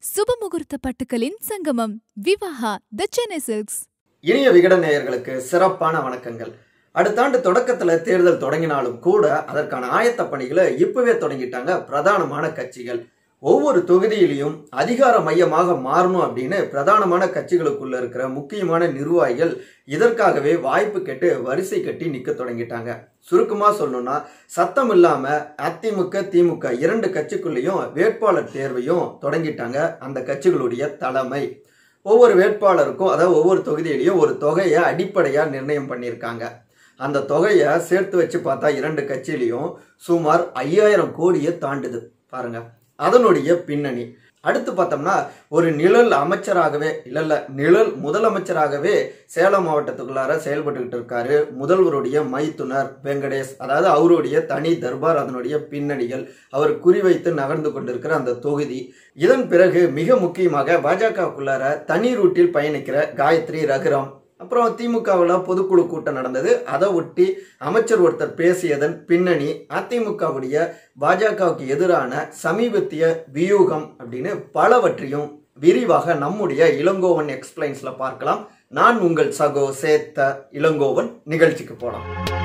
சுபமுகூர்த்த பட்டுக்களின் சங்கமம் விவாஹா தி சென்னை சில்க்ஸ். இனிய விகடன் நேயர்களுக்கு சிறப்பான வணக்கங்கள். அடுத்த ஆண்டு தொடக்கத்துல தேர்தல் தொடங்கினாலும் கூட அதற்கான ஆயத்த பணிகளை இப்பவே தொடங்கிட்டாங்க பிரதானமான கட்சிகள். ஒவ்வொரு தொகுதியிலையும் அதிகார மையமாக மாறணும் அப்படின்னு பிரதானமான கட்சிகளுக்குள்ள இருக்கிற முக்கியமான நிர்வாகிகள் இதற்காகவே வாய்ப்பு கேட்டு வரிசை கட்டி நிக்க தொடங்கிட்டாங்க. சுருக்கமா சொல்லணும்னா சத்தம் இல்லாம அதிமுக திமுக இரண்டு கட்சிக்குள்ளேயும் வேட்பாளர் தேர்வையும் தொடங்கிட்டாங்க அந்த கட்சிகளுடைய தலைமை. ஒவ்வொரு வேட்பாளருக்கும் அதாவது ஒவ்வொரு தொகுதியிலையும் ஒரு தொகையை அடிப்படையா நிர்ணயம் பண்ணியிருக்காங்க. அந்த தொகையை சேர்த்து வச்சு பார்த்தா இரண்டு கட்சியிலையும் சுமார் 5000 கோடியை தாண்டுது பாருங்க. அதனுடைய பின்னணி அடுத்து பார்த்தோம்னா ஒரு நிழல் அமைச்சராகவே நிழல் முதலமைச்சராகவே சேலம் மாவட்டத்துக்குள்ளார செயல்பட்டுக்கிட்டு இருக்காரு முதல்வருடைய மைத்துனர் வெங்கடேஷ். அதாவது அவருடைய தனி தர்பார், அதனுடைய பின்னணிகள், அவர் குறிவைத்து நகர்ந்து கொண்டிருக்கிற அந்த தொகுதி. இதன் பிறகு மிக முக்கியமாக பாஜகவுக்குள்ளார தனி ரூட்டில் பயணிக்கிற காயத்ரி ரகுராம். அப்புறம் திமுகவில் பொதுக்குழு கூட்டம் நடந்தது. அதை ஒட்டி அமைச்சர் ஒருத்தர் பேசியதன் பின்னணி அதிமுகவுடைய பாஜகவுக்கு எதிரான சமீபத்திய வியூகம் அப்படின்னு பலவற்றையும் விரிவாக நம்முடைய இளங்கோவன் எக்ஸ்பிளைன்ஸ்ல பார்க்கலாம். நான் உங்கள் சகோ சேத்த இளங்கோவன். நிகழ்ச்சிக்கு போலாம்.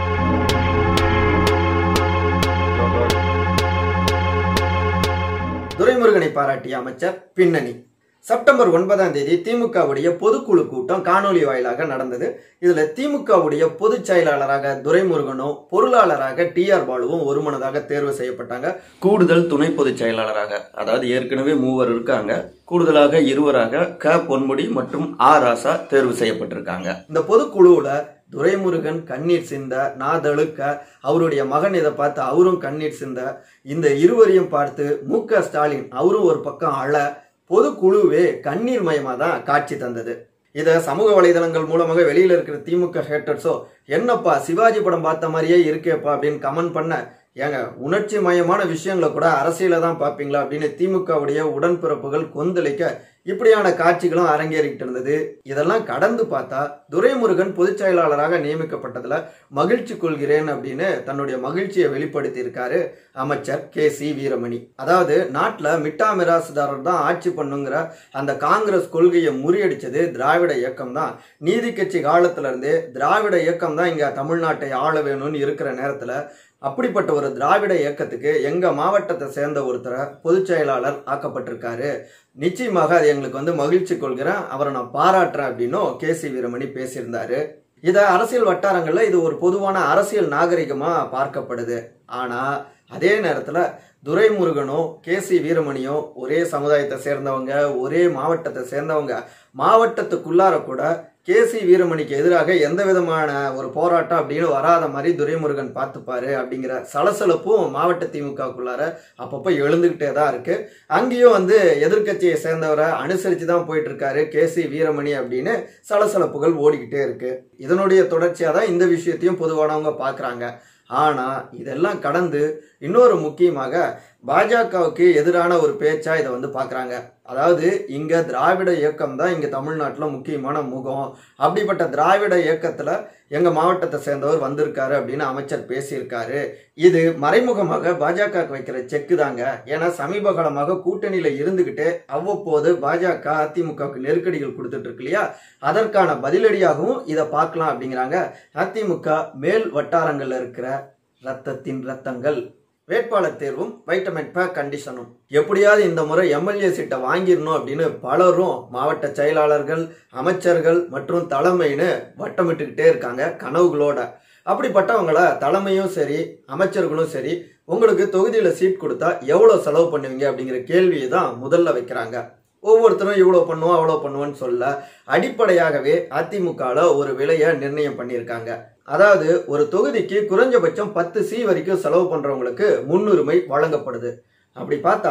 துரைமுருகனை பாராட்டிய அமைச்சர் பின்னணி. செப்டம்பர் 9ஆம் தேதி திமுகவுடைய பொதுக்குழு கூட்டம் காணொலி வாயிலாக நடந்தது. இதுல திமுகவுடைய பொதுச் செயலாளராக துரைமுருகனும் பொருளாளராக TR பாலுவும் ஒருமனதாக தேர்வு செய்யப்பட்டாங்க. கூடுதல் துணை பொதுச் செயலாளராக, அதாவது ஏற்கனவே 3 இருக்காங்க, கூடுதலாக 2 K பொன்முடி மற்றும் ராசா தேர்வு செய்யப்பட்டிருக்காங்க. இந்த பொதுக்குழுவுல துரைமுருகன் கண்ணீர் சிந்த, நாதழுக்க, அவருடைய மகன் இதை பார்த்து அவரும் கண்ணீர் சிந்த, இந்த இருவரையும் பார்த்து MK ஸ்டாலின் அவரும் ஒரு பக்கம் அழ, பொதுக்குழுவே கண்ணீர் மயமா தான் காட்சி தந்தது. இத சமூக வலைதளங்கள் மூலமாக வெளியில இருக்கிற திமுக ஹேட்டர்ஸோ என்னப்பா சிவாஜி படம் பார்த்த மாதிரியே இருக்கேப்பா அப்படின்னு கமெண்ட் பண்ண, ஏங்க உணர்ச்சி மயமான விஷயங்களை கூட அரசியல தான் பார்ப்பீங்களா அப்படின்னு திமுகவுடைய உடன்பிறப்புகள் கொந்தளிக்க இப்படியான காட்சிகளும் அரங்கேறிக்கிட்டு இருந்தது. இதெல்லாம் கடந்து பார்த்தா துரைமுருகன் பொதுச் செயலாளராக நியமிக்கப்பட்டதுல மகிழ்ச்சி கொள்கிறேன் அப்படின்னு தன்னுடைய மகிழ்ச்சியை வெளிப்படுத்தி இருக்காரு அமைச்சர் KC வீரமணி. அதாவது நாட்டுல மிட்டா மிராசுதாரர் தான் ஆட்சி பண்ணுங்கிற அந்த காங்கிரஸ் கொள்கையை முறியடிச்சது திராவிட இயக்கம் தான். நீதி கட்சி காலத்துல இருந்தே திராவிட இயக்கம் தான் இங்க தமிழ்நாட்டை ஆள வேணும்னு இருக்கிற நேரத்துல அப்படிப்பட்ட ஒரு திராவிட இயக்கத்துக்கு எங்க மாவட்டத்தை சேர்ந்த ஒருத்தரை பொதுச் செயலாளர் ஆக்கப்பட்டிருக்காரு. நிச்சயமாக அது எங்களுக்கு மகிழ்ச்சி கொள்கிறேன், அவரை நான் பாராட்டுறேன் அப்படின்னும் KC வீரமணி பேசியிருந்தாரு. இத அரசியல் வட்டாரங்கள்ல இது ஒரு பொதுவான அரசியல் நாகரிகமா பார்க்கப்படுது. ஆனா அதே நேரத்துல துரைமுருகனும் KC வீரமணியும் ஒரே சமுதாயத்தை சேர்ந்தவங்க, ஒரே மாவட்டத்தை சேர்ந்தவங்க. மாவட்டத்துக்குள்ளார கூட KC வீரமணிக்கு எதிராக எந்த விதமான ஒரு போராட்டம் அப்படின்னு வராத மாதிரி துரைமுருகன் பார்த்துப்பாரு அப்படிங்கிற சலசலப்பும் மாவட்ட திமுகவுக்குள்ளார அப்பப்போ எழுந்துகிட்டே தான் இருக்கு. அங்கேயும் எதிர்கட்சியை சேர்ந்தவரை அனுசரித்து தான் போயிட்டு இருக்காரு KC வீரமணி அப்படின்னு சலசலப்புகள் ஓடிக்கிட்டே இருக்கு. இதனுடைய தொடர்ச்சியா தான் இந்த விஷயத்தையும் பொதுவானவங்க பார்க்குறாங்க. ஆனா இதெல்லாம் கடந்து இன்னொரு முக்கியமாக பாஜகவுக்கு எதிரான ஒரு பேச்சா இதை பாக்குறாங்க. அதாவது இங்க திராவிட இயக்கம் தான் இங்க தமிழ்நாட்டுல முக்கியமான முகம். அப்படிப்பட்ட திராவிட இயக்கத்துல எங்க மாவட்டத்தை சேர்ந்தவர் வந்திருக்காரு அப்படின்னு அமைச்சர் பேசியிருக்காரு. இது மறைமுகமாக பாஜகவுக்கு வைக்கிற செக்கு தாங்க. ஏன்னா சமீப காலமாக கூட்டணியில இருந்துகிட்டு அவ்வப்போது பாஜக அதிமுகவுக்கு நெருக்கடிகள் கொடுத்துட்டு இருக்கு இல்லையா, அதற்கான பதிலடியாகவும் இதை பார்க்கலாம் அப்படிங்கிறாங்க அதிமுக மேல் வட்டாரங்கள்ல இருக்கிற ரத்தத்தின் ரத்தங்கள். வேட்பாளர் தேர்வும் வைட்டமின் ப கண்டிஷனும் எப்படியாவது இந்த முறை MLA சீட்டை வாங்கிடணும் அப்படின்னு பலரும் மாவட்ட செயலாளர்கள், அமைச்சர்கள் மற்றும் தலைமைன்னு வட்டமிட்டுக்கிட்டே இருக்காங்க கனவுகளோட. அப்படிப்பட்டவங்கள தலைமையும் சரி அமைச்சர்களும் சரி உங்களுக்கு தொகுதியில சீட் கொடுத்தா எவ்வளவு செலவு பண்ணுவீங்க அப்படிங்கிற கேள்வியை தான் முதல்ல வைக்கிறாங்க. ஒவ்வொருத்தரும் இவ்வளவு பண்ணுவோம் அவ்வளவு பண்ணுவோன்னு சொல்ல அடிப்படையாகவே அதிமுகல ஒரு விலையை நிர்ணயம் பண்ணியிருக்காங்க. அதாவது ஒரு தொகுதிக்கு குறைஞ்சபட்சம் 10 C வரைக்கும் செலவு பண்றவங்களுக்கு முன்னுரிமை வழங்கப்படுது. அப்படி பார்த்தா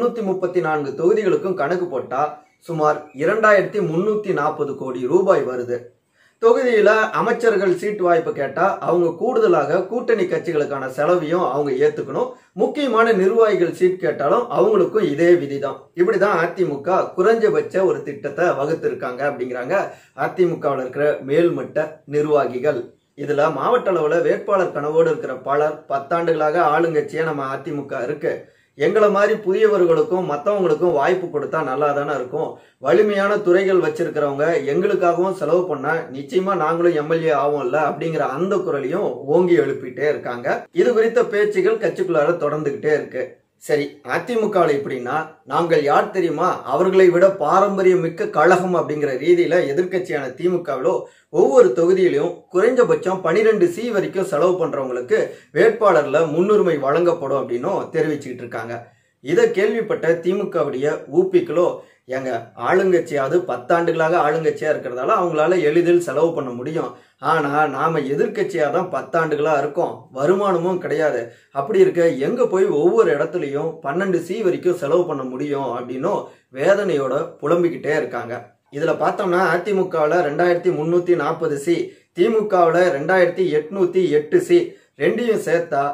234 தொகுதிகளுக்கும் கணக்கு போட்டா சுமார் 2340 கோடி ரூபாய் வருது. தொகுதியில அமைச்சர்கள் சீட்டு வாய்ப்பு கேட்டா அவங்க கூடுதலாக கூட்டணி கட்சிகளுக்கான செலவையும் அவங்க ஏத்துக்கணும். முக்கியமான நிர்வாகிகள் சீட் கேட்டாலும் அவங்களுக்கும் இதே விதிதான். இப்படிதான் அதிமுக குறைஞ்சபட்ச ஒரு திட்டத்தை வகுத்திருக்காங்க அப்படிங்கிறாங்க அதிமுகவில் இருக்கிற மேல்மட்ட நிர்வாகிகள். இதுல மாவட்ட அளவுல வேட்பாளர் கனவோடு இருக்கிற பலர் 10 ஆண்டுகளாக ஆளுங்கட்சியா நம்ம அதிமுக இருக்கு. எங்களை மாதிரி புதியவர்களுக்கும் மற்றவங்களுக்கும் வாய்ப்பு கொடுத்தா நல்லா தானே இருக்கும். வலிமையான துறைகள் வச்சிருக்கிறவங்க எங்களுக்காகவும் செலவு பண்ணா நிச்சயமா நாங்களும் எம்எல்ஏ ஆவோம்ல அப்படிங்கிற அந்த குரலையும் ஓங்கி எழுப்பிட்டே இருக்காங்க. இது குறித்த பேச்சுகள் கட்சிக்குள்ளார தொடர்ந்துகிட்டே இருக்கு. சரி, அதிமுக எப்படின்னா, நாங்கள் யார் தெரியுமா, அவர்களை விட பாரம்பரியம் மிக்க கழகம் அப்படிங்கிற ரீதியில எதிர்கட்சியான திமுகவிலோ ஒவ்வொரு தொகுதியிலையும் குறைஞ்சபட்சம் 12C வரைக்கும் செலவு பண்றவங்களுக்கு வேட்பாளர்ல முன்னுரிமை வழங்கப்படும் அப்படின்னும் தெரிவிச்சுக்கிட்டு இருக்காங்க. இதை கேள்விப்பட்ட திமுகவுடைய ஊபிக்களோ, எங்க ஆளுங்கட்சியாவது 10 ஆண்டுகளாக ஆளுங்கட்சியா இருக்கிறதால அவங்களால எளிதில் செலவு பண்ண முடியும். ஆனா நாம எதிர்கட்சியா தான் 10 ஆண்டுகளா இருக்கோம், வருமானமும் கிடையாது. அப்படி இருக்க எங்க போய் ஒவ்வொரு இடத்துலயும் 12C வரைக்கும் செலவு பண்ண முடியும் அப்படின்னும் வேதனையோட புலம்பிக்கிட்டே இருக்காங்க. இதுல பார்த்தோம்னா அதிமுகவில் 2340C, திமுகவில் 2808C, ரெண்டையும் சேர்த்தா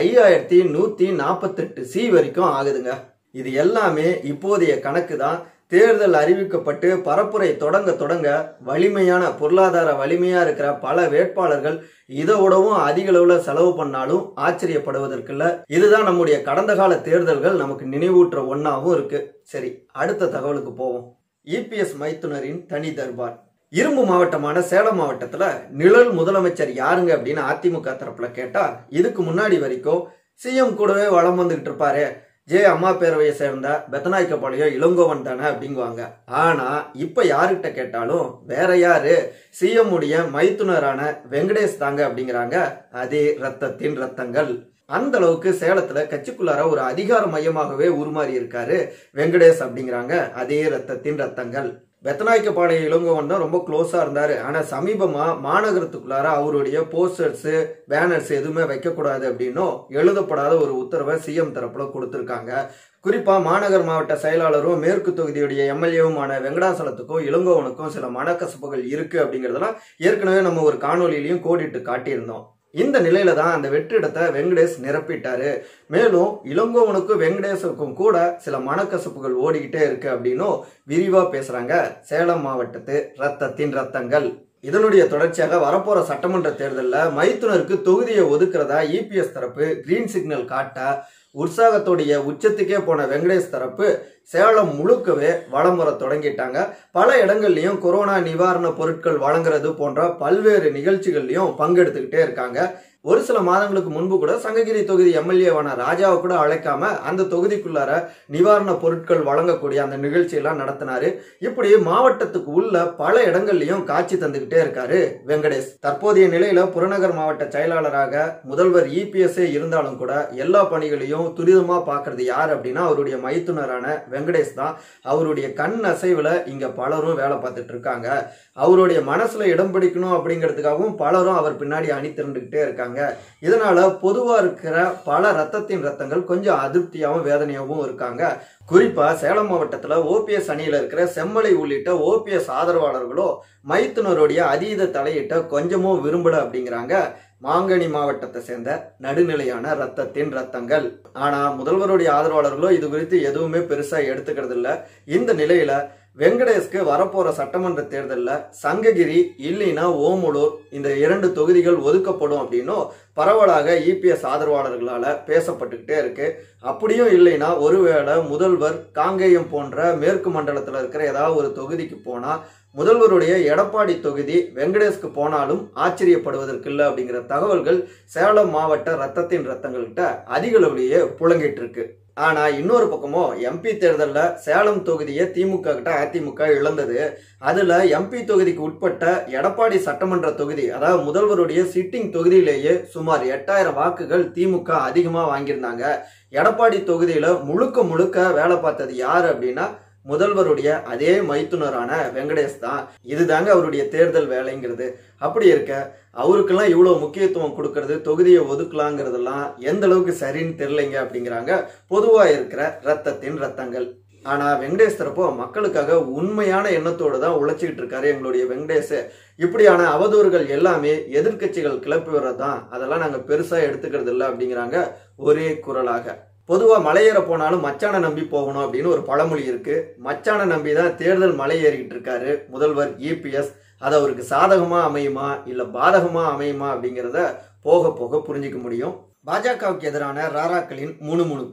5148C வரைக்கும் ஆகுதுங்க. இது எல்லாமே இப்போதைய கணக்கு தான். தேர்தல் அறிவிக்கப்பட்டு பரப்புரை தொடங்க வலிமையான பொருளாதார வலிமையா இருக்கிற பல வேட்பாளர்கள் இதோடவும் அதிக அளவுல செலவு பண்ணாலும் ஆச்சரியப்படுவதற்கில்ல. இதுதான் நம்முடைய கடந்த கால தேர்தல்கள் நமக்கு நினைவூற்ற ஒன்னாவும் இருக்கு. சரி, அடுத்த தகவலுக்கு போவோம். EPS மைத்துனரின் தனி தர்பார். இரும்பு மாவட்டமான சேலம் மாவட்டத்துல நிழல் முதலமைச்சர் யாருங்க அப்படின்னு அதிமுக தரப்புல கேட்டா, இதுக்கு முன்னாடி வரைக்கும் சிஎம் கூடவே வளம் வந்துகிட்டு இருப்பாரு, அம்மா பேரவையை சேர்ந்த பெத்தநாயக்கபாளையம் இளங்கோவன் தானே அப்படிங்குவாங்க. ஆனா இப்ப யாருகிட்ட கேட்டாலும் வேற யாரு, சிஎம் உடைய மைத்துனரான வெங்கடேஷ் தாங்க அப்படிங்கிறாங்க. அதே ரத்தத்தின் ரத்தங்கள். அந்த அளவுக்கு சேலத்துல கட்சிக்குள்ளார ஒரு அதிகார மையமாகவே உருமாறி இருக்காரு வெங்கடேஷ் அப்படிங்கிறாங்க. அதே ரத்தத்தின் ரத்தங்கள். பெத்தநாயக்கபாளையம் இளங்கோவன் தான் ரொம்ப க்ளோஸா இருந்தாரு. ஆனா சமீபமா மாநகரத்துக்குள்ளார அவருடைய போஸ்டர்ஸ் பேனர்ஸ் எதுவுமே வைக்கக்கூடாது அப்படின்னும் எழுதப்படாத ஒரு உத்தரவை சிஎம் தரப்புல கொடுத்திருக்காங்க. குறிப்பா மாநகர் மாவட்ட செயலாளரும் மேற்கு தொகுதியுடைய எம்எல்ஏவுமான வெங்கடாசலத்துக்கும் இளங்கோவனுக்கும் சில மனக்கசப்புகள் இருக்கு அப்படிங்கறதெல்லாம் ஏற்கனவே நம்ம ஒரு காணொலியிலையும் கோடிட்டு காட்டியிருந்தோம். இந்த நிலையில தான் அந்த வெற்றிடத்தை வெங்கடேஷ் நிரப்பிட்டாரு. மேலும் இளங்கோவனுக்கும் வெங்கடேஷுக்கும் கூட சில மனக்கசப்புகள் ஓடிக்கிட்டே இருக்கு அப்படின்னும் விரிவா பேசுறாங்க சேலம் மாவட்டத்து ரத்தத்தின் ரத்தங்கள். இதனுடைய தொடர்ச்சியாக வரப்போற சட்டமன்ற தேர்தலில் மைத்துனருக்கு தொகுதியை ஒதுக்குறதா EPS தரப்பு கிரீன் சிக்னல் காட்ட உற்சாகத்துடைய உச்சத்துக்கே போன வெங்கடேஷ் தரப்பு சேலம் முழுக்கவே வலம் வர தொடங்கிட்டாங்க. பல இடங்கள்லயும் கொரோனா நிவாரண பொருட்கள் வழங்குறது போன்ற பல்வேறு நிகழ்ச்சிகள்லயும் பங்கெடுத்துக்கிட்டே இருக்காங்க. ஒரு சில மாதங்களுக்கு முன்பு கூட சங்ககிரி தொகுதி எம்எல்ஏவான ராஜாவை கூட அழைக்காம அந்த தொகுதிக்குள்ளார நிவாரண பொருட்கள் வழங்கக்கூடிய அந்த நிகழ்ச்சியெல்லாம் நடத்தினாரு. இப்படி மாவட்டத்துக்கு உள்ள பல இடங்கள்லயும் காட்சி தந்துகிட்டே இருக்காரு வெங்கடேஷ். தற்போதைய நிலையில புறநகர் மாவட்ட செயலாளராக முதல்வர் EPS இருந்தாலும் கூட எல்லா பணிகளையும் துரிதமா பாக்குறது யார் அப்படின்னா அவருடைய மைத்துனரான வெங்கடேஷ் தான். அவருடைய கண் அசைவுல இங்க பலரும் வேலை பார்த்துட்டு இருக்காங்க. அவருடைய மனசுல இடம் பிடிக்கணும் அப்படிங்கிறதுக்காகவும் பலரும் அவர் பின்னாடி அணி திரண்டுகிட்டே இருக்காங்க. இதனால பொதுவா இருக்கிற பல ரத்தத்தின் ரத்தங்கள் கொஞ்சம் அதிருப்தியாகவும் வேதனையாகவும் இருக்காங்க. குறிப்பா சேலம் மாவட்டத்துல OPS அணியில இருக்கிற செம்மலை உள்ளிட்ட OPS ஆதரவாளர்களோ மைத்துனருடைய அதீத தலையிட்ட கொஞ்சமும் விரும்பல அப்படிங்கிறாங்க மாங்கனி மாவட்டத்தை சேர்ந்த நடுநிலையான ரத்தத்தின் ரத்தங்கள். ஆனா முதல்வருடைய ஆதரவாளர்களோ இது குறித்து எதுவுமே பெருசா எடுத்துக்கிறது இல்ல. இந்த நிலையில வெங்கடேஷ்க்கு வரப்போற சட்டமன்ற தேர்தலில் சங்ககிரி இல்லைன்னா ஓமலூர் இந்த 2 தொகுதிகள் ஒதுக்கப்படும் அப்படின்னும் பரவலாக EPS ஆதரவாளர்களால பேசப்பட்டுக்கிட்டே இருக்கு. அப்படியும் இல்லைன்னா ஒருவேளை முதல்வர் காங்கேயம் போன்ற மேற்கு மண்டலத்தில் இருக்கிற ஏதாவது ஒரு தொகுதிக்கு போனா முதல்வருடைய எடப்பாடி தொகுதி வெங்கடேஷ்க்கு போனாலும் ஆச்சரியப்படுவதற்கு இல்லை அப்படிங்கிற தகவல்கள் சேலம் மாவட்ட ரத்தத்தின் ரத்தங்கள்கிட்ட அதிக அளவிலேயே புழங்கிட்டு இருக்கு. ஆனா இன்னொரு பக்கமோ MP தேர்தலில் சேலம் தொகுதியை திமுக கிட்ட அதிமுக இழந்தது. அதுல MP தொகுதிக்கு உட்பட்ட எடப்பாடி சட்டமன்ற தொகுதி அதாவது முதல்வருடைய சிட்டிங் தொகுதியிலேயே சுமார் 8000 வாக்குகள் திமுக அதிகமா வாங்கியிருந்தாங்க. எடப்பாடி தொகுதியில முழுக்க வேலை பார்த்தது யாரு அப்படின்னா முதல்வருடைய அதே மைத்துனரான வெங்கடேஷ் தான். இதுதாங்க அவருடைய தேர்தல் வேலைங்கிறது. அப்படி இருக்க அவருக்கெல்லாம் இவ்வளவு முக்கியத்துவம் கொடுக்கறது, தொகுதியை ஒதுக்கலாங்கிறதெல்லாம் எந்த அளவுக்கு சரின்னு தெரியலைங்க அப்படிங்கிறாங்க பொதுவா இருக்கிற ரத்தத்தின் ரத்தங்கள். ஆனா வெங்கடேஷ் தரப்போ மக்களுக்காக உண்மையான எண்ணத்தோடு தான் உழைச்சிக்கிட்டு இருக்காரு எங்களுடைய வெங்கடேஷ். இப்படியான அவதூறுகள் எல்லாமே எதிர்கட்சிகள் கிளப்பி வர்றதுதான், அதெல்லாம் நாங்க பெருசா எடுத்துக்கிறது இல்லை அப்படிங்கிறாங்க ஒரே குரலாக. பொதுவா மலையேற போனாலும் மச்சான நம்பி போகணும் அப்படின்னு ஒரு பழமொழி இருக்கு. மச்சான நம்பி தான் தேர்தல் மலை ஏறிக்கிட்டு இருக்காரு முதல்வர் EPS. அது அவருக்கு சாதகமா அமையுமா இல்ல பாதகமா அமையுமா அப்படிங்கிறத போக போக புரிஞ்சுக்க முடியும். பாஜகவுக்கு எதிரான ராராக்களின் முணுமுணுப்பு.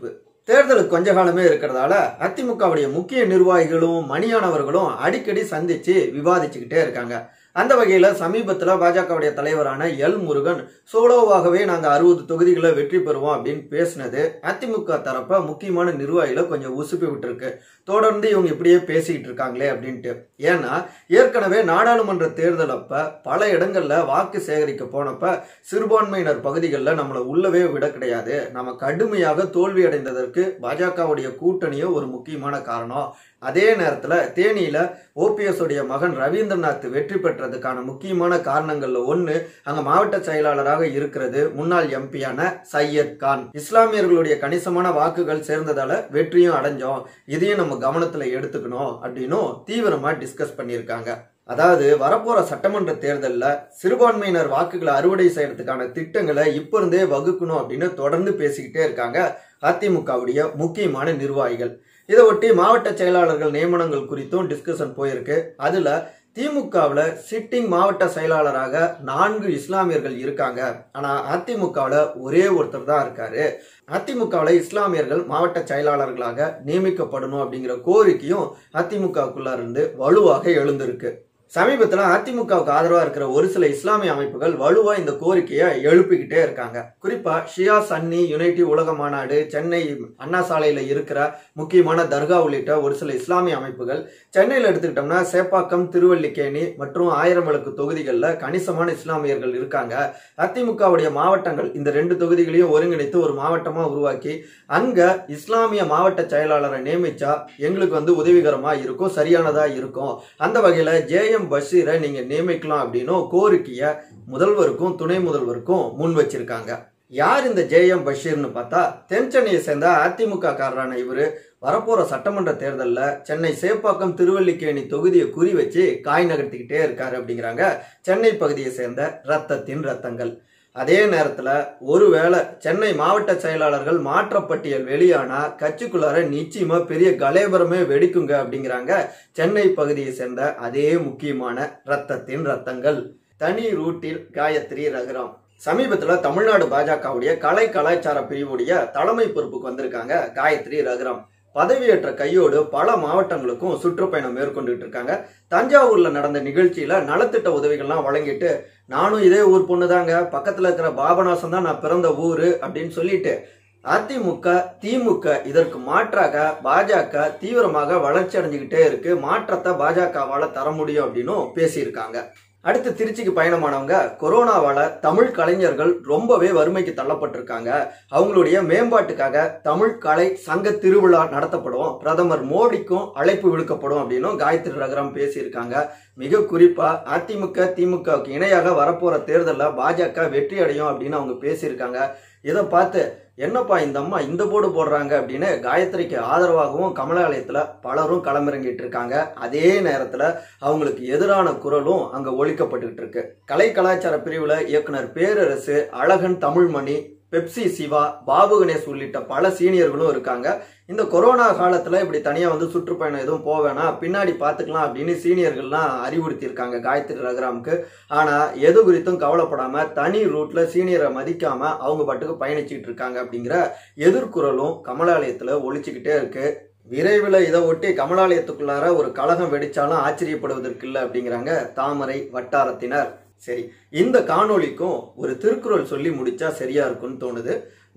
தேர்தலுக்கு கொஞ்ச காலமே இருக்கிறதால அதிமுகவுடைய முக்கிய நிர்வாகிகளும் மணியானவர்களும் அடிக்கடி சந்திச்சு விவாதிச்சுக்கிட்டே இருக்காங்க. அந்த வகையில சமீபத்துல பாஜகவுடைய தலைவரான எல் முருகன் சோலோவாகவே நாங்க 60 தொகுதிகளை வெற்றி பெறுவோம் அப்படின்னு பேசினது அதிமுக தரப்ப முக்கியமான நிர்வாகிகளை கொஞ்சம் உசுப்பி விட்டுருக்கு. தொடர்ந்து இவங்க இப்படியே பேசிக்கிட்டு இருக்காங்களே அப்படின்ட்டு. ஏன்னா ஏற்கனவே நாடாளுமன்ற தேர்தல் அப்ப பல இடங்கள்ல வாக்கு சேகரிக்க போனப்ப சிறுபான்மையினர் பகுதிகளில் நம்மளை உள்ளவே விட கிடையாது, நம்ம கடுமையாக தோல்வி அடைந்ததற்கு பாஜகவுடைய கூட்டணியும் ஒரு முக்கியமான காரணம். அதே நேரத்துல தேனியில ஓபிஎஸ் உடைய மகன் ரவீந்திரநாத் வெற்றி பெற்றதுக்கான முக்கியமான காரணங்கள்ல ஒண்ணு அங்க மாவட்ட செயலாளராக இருக்கிறது முன்னாள் எம்பியான சையத் கான். இஸ்லாமியர்களுடைய கணிசமான வாக்குகள் சேர்ந்ததால வெற்றியும் அடைஞ்சோம், இதையும் நம்ம கவனத்துல எடுத்துக்கணும் அப்படின்னும் தீவிரமா டிஸ்கஸ் பண்ணியிருக்காங்க. அதாவது வரப்போற சட்டமன்ற தேர்தல்ல சிறுபான்மையினர் வாக்குகளை அறுவடை செய்யறதுக்கான திட்டங்களை இப்ப இருந்தே வகுக்கணும் அப்படின்னு தொடர்ந்து பேசிக்கிட்டே இருக்காங்க அதிமுகவுடைய முக்கியமான நிர்வாகிகள். இதை ஒட்டி மாவட்ட செயலாளர்கள் நியமனங்கள் குறித்தும் டிஸ்கஷன் போயிருக்கு. அதுல திமுகவுல சிட்டிங் மாவட்ட செயலாளராக 4 இஸ்லாமியர்கள் இருக்காங்க. ஆனா அதிமுகவுல ஒரே ஒருத்தர் தான் இருக்காரு. அதிமுகவுல இஸ்லாமியர்கள் மாவட்ட செயலாளர்களாக நியமிக்கப்படணும் அப்படிங்கிற கோரிக்கையும் அதிமுகவுக்குள்ள இருந்து வலுவாக எழுந்திருக்கு. சமீபத்துல அதிமுகவுக்கு ஆதரவா இருக்கிற ஒரு சில இஸ்லாமிய அமைப்புகள் வலுவா இந்த கோரிக்கையை எழுப்பிக்கிட்டே இருக்காங்க. குறிப்பா ஷியா சன்னி யுனைட்டி உலக மாநாடு, சென்னை அண்ணா சாலையில இருக்கிற முக்கியமான தர்கா உள்ளிட்ட ஒரு சில இஸ்லாமிய அமைப்புகள், சென்னையில எடுத்துக்கிட்டோம்னா சேப்பாக்கம், திருவல்லிக்கேணி மற்றும் ஆயிரம் விளக்கு தொகுதிகளில் கணிசமான இஸ்லாமியர்கள் இருக்காங்க. அதிமுகவுடைய மாவட்டங்கள் இந்த 2 தொகுதிகளையும் ஒருங்கிணைத்து ஒரு மாவட்டமா உருவாக்கி அங்க இஸ்லாமிய மாவட்ட செயலாளரை நியமிச்சா எங்களுக்கு உதவிகரமா இருக்கும், சரியானதா இருக்கும். அந்த வகையில JM பஷீரை நீங்க நியமிக்கலாம் அப்படின்னு கோரிக்கைய முதல்வருக்கும் துணை முதல்வருக்கும் முன் வச்சிருக்காங்க. யார் இந்த JM பஷீர்னு பார்த்தா தென் சென்னையை சேர்ந்த அதிமுக காரரான இவரு வரப்போற சட்டமன்ற தேர்தல்ல சென்னை சேப்பாக்கம் திருவல்லிக்கேணி தொகுதியை குறி வச்சு காய் நகர்த்திக்கிட்டே இருக்காரு அப்படிங்கிறாங்க சென்னை பகுதியை சேர்ந்த ரத்தத்தின் ரத்தங்கள். அதே நேரத்துல ஒருவேளை சென்னை மாவட்ட செயலாளர்கள் மாற்றப்பட்டியல் வெளியானா கட்சிக்குள்ளார நிச்சயமா பெரிய கலேபரமே வெடிக்குங்க அப்படிங்கிறாங்க சென்னை பகுதியை சேர்ந்த அதே முக்கியமான ரத்தத்தின் ரத்தங்கள். தனி ரூட்டில் காயத்ரி ரகுராம் சமீபத்துல தமிழ்நாடு பாஜகவுடைய கலை கலாச்சார பிரிவுடைய தலைமை பொறுப்புக்கு வந்திருக்காங்க காயத்ரி ரகுராம். பதவியேற்ற கையோடு பல மாவட்டங்களுக்கும் சுற்றுப்பயணம் மேற்கொண்டுட்டு இருக்காங்க. தஞ்சாவூர்ல நடந்த நிகழ்ச்சியில நலத்திட்ட உதவிகள்லாம் வழங்கிட்டு நானும் இதே ஊர் பொண்ணுதாங்க, பக்கத்துல இருக்கிற பாபநாசம் தான் நான் பிறந்த ஊரு அப்படின்னு சொல்லிட்டு அதிமுக திமுக இதற்கு மாற்றாக பாஜக தீவிரமாக வளர்ச்சி அடைஞ்சுக்கிட்டே இருக்கு, மாற்றத்தை பாஜகவால தர முடியும் அப்படின்னு பேசியிருக்காங்க. அடுத்து திருச்சிக்கு பயணமானவங்க கொரோனாவால தமிழ் கலைஞர்கள் ரொம்பவே வறுமைக்கு தள்ளப்பட்டிருக்காங்க, அவங்களுடைய மேம்பாட்டுக்காக தமிழ் கலை சங்க திருவிழா நடத்தப்படும், பிரதமர் மோடிக்கும் அழைப்பு விடுக்கப்படும் அப்படின்னு காயத்ரி ரகுராம் பேசியிருக்காங்க. மிக குறிப்பா அதிமுக திமுகவுக்கு இணையாக வரப்போற தேர்தலில் பாஜக வெற்றி அடையும் அப்படின்னு அவங்க பேசியிருக்காங்க. இதை பார்த்து என்னப்பா இந்த அம்மா இந்த போர்டு போடுறாங்க அப்படின்னு காயத்ரிக்கு ஆதரவாகவும் கமலாலயத்துல பலரும் களமிறங்கிட்டு இருக்காங்க. அதே நேரத்துல அவங்களுக்கு எதிரான குரலும் அங்க ஒழிக்கப்பட்டுக்கிட்டு இருக்கு. கலை கலாச்சார பிரிவுல இயக்குனர் பேரரசு, அழகன் தமிழ்மணி, பெப்சி சிவா, பாபு கணேஷ் உள்ளிட்ட பல சீனியர்களும் இருக்காங்க. இந்த கொரோனா காலத்துல இப்படி தனியா சுற்றுப்பயணம் எதுவும் போவேனா, பின்னாடி பாத்துக்கலாம் அப்படின்னு சீனியர்கள்லாம் அறிவுறுத்தி இருக்காங்க காயத்ரி ரகுராமுக்கு. ஆனா எது குறித்தும் கவலைப்படாம தனி ரூட்ல சீனியரை மதிக்காம அவங்க பாட்டுக்கு பயணிச்சுக்கிட்டு இருக்காங்க அப்படிங்கிற எதிர்குறலும் கமலாலயத்துல ஒழிச்சுக்கிட்டே இருக்கு. விரைவில் இதை ஒட்டி கமலாலயத்துக்குள்ளார ஒரு கலகம் வெடிச்சாலும் ஆச்சரியப்படுவதற்கு இல்லை அப்படிங்கிறாங்க தாமரை வட்டாரத்தினர். சரி, இந்த காணொளிக்கும் ஒரு திருக்குறள் சொல்லி முடிச்சா சரியா இருக்கும்னு தோணுது.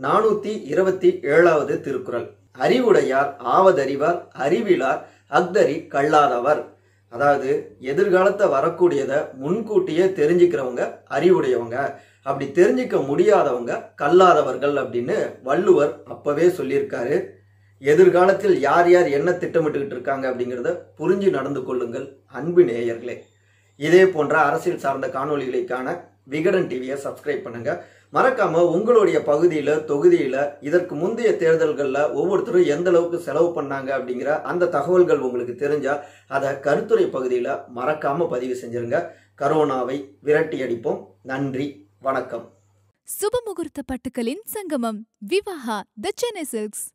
427வது திருக்குறள். அறிவுடையார் ஆவதறிவார், அறிவிலார் அக்தரி கல்லாதவர். அதாவது எதிர்காலத்தை வரக்கூடியதை முன்கூட்டியே தெரிஞ்சுக்கிறவங்க அறிவுடையவங்க, அப்படி தெரிஞ்சுக்க முடியாதவங்க கல்லாதவர்கள் அப்படின்னு வள்ளுவர் அப்பவே சொல்லியிருக்காரு. எதிர்காலத்தில் யார் யார் என்ன திட்டமிட்டுக்கிட்டு இருக்காங்க அப்படிங்கிறத புரிஞ்சு நடந்து கொள்ளுங்கள் அன்பு நேயர்களே. இதே போன்ற அரசியல் சார்ந்த காணொளிகளுக்கான விகடன் டிவியை சப்ஸ்கிரைப் பண்ணுங்க. மறக்காம உங்களுடைய பகுதியில தொகுதியில இதற்கு முந்தைய தேர்தல்கள்ல ஒவ்வொருத்தரும் எந்த அளவுக்கு செலவு பண்ணாங்க அப்படிங்கிற அந்த தகவல்கள் உங்களுக்கு தெரிஞ்சா அதை கருத்துரை பகுதியில மறக்காம பதிவு செஞ்சிருங்க. கரோனாவை விரட்டி அடிப்போம். நன்றி, வணக்கம். சுபமுகூர்த்த பட்டுக்களின் சங்கமம் விவாஹா தி சென்னை சில்க்ஸ்.